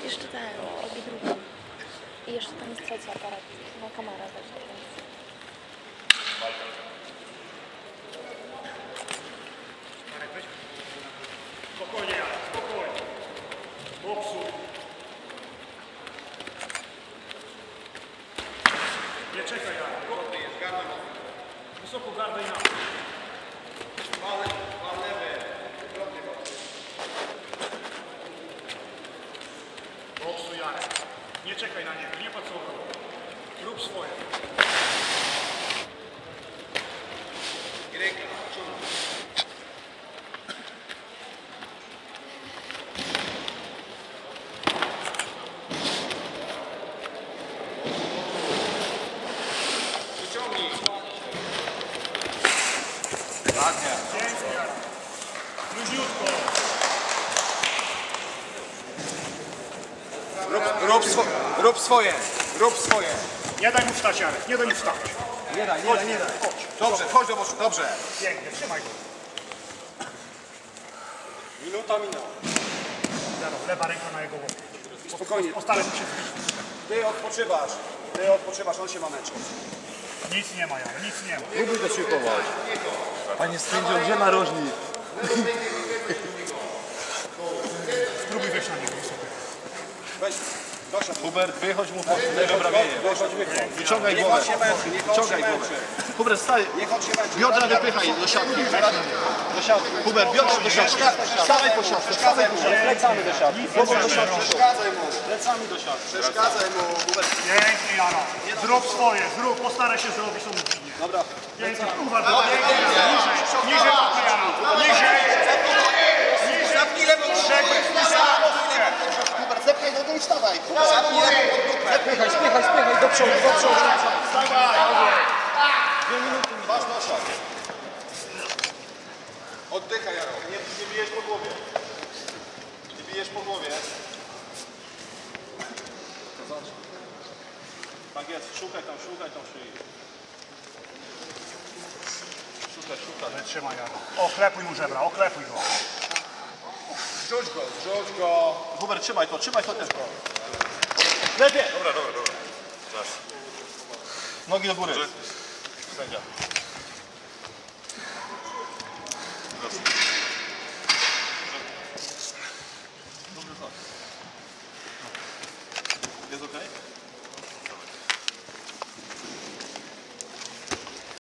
Jeszcze ten, robi drugi. I jeszcze tam jest trzeci aparat. No kamera też. Spokojnie, Jarek, spokojnie. Boksuj. Nie czekaj, Jarek. Dobry jest, garda ma. Wysoko gardę i na. Wal lewy. Drobny go. Boksuj, Jarek. Nie czekaj na niego, nie patrz co on robi. Rób swoje. I ręka, ciągnij. Wyciągnij. Ładnie. Pięknie, Jarek. Luźniutko. Rób swoje. Nie daj mu wstać, Jarek, nie daj mu wstać. Nie daj. Chodź. Dobrze, wchodź do boku, dobrze. Pięknie, trzymaj go. Minuta minęła. Lewa ręka na jego łoku. Spokojnie. Postaraj się zbić. Ty odpoczywasz, on się ma meczu. Nic nie ma, Jarek, nic nie ma. Próbuj to szykować. Panie sędzio, gdzie narożnik? Spróbuj wejść na niego. Weź, dosiadł. Hubert, wychodź mu pod lewe ramienie. Wyciągaj Niech głowę. on się męczy, Wyciągaj głowę. Hubert, staj. Niech on się męczy. Biodra wypychaj do siatki. Do siatki. Hubert, biodra do siatki. Stawaj po siatce. Stawaj po siatce. Plecami do siatki. Głową do siatki. Przeszkadzaj mu. Plecami do siatki. Przeszkadzaj mu. Pięknie, Jana. Zrób swoje, postaraj się zrobić tą dźwignię. Dobra. Pięknie, uważaj. Niżej, Jana. Niżej. Zapnij lewą strzegę. Hubert, zepchaj nogę i wstawaj. Zapnij lewą pod dupę. Spychaj do przodu. Dawaj. 2 minuty. Masz nosa. Oddychaj, Jaro. Nie bijesz po głowie. Nie bijesz po głowie. Tak jest, szukaj tam szyi. Szukaj. Trzymaj, Jana. Oklepuj mu żebra, oklepuj go. Rzuć go. Hubert, trzymaj to też. Lepiej. Dobra. Nogi do góry. Sędzia.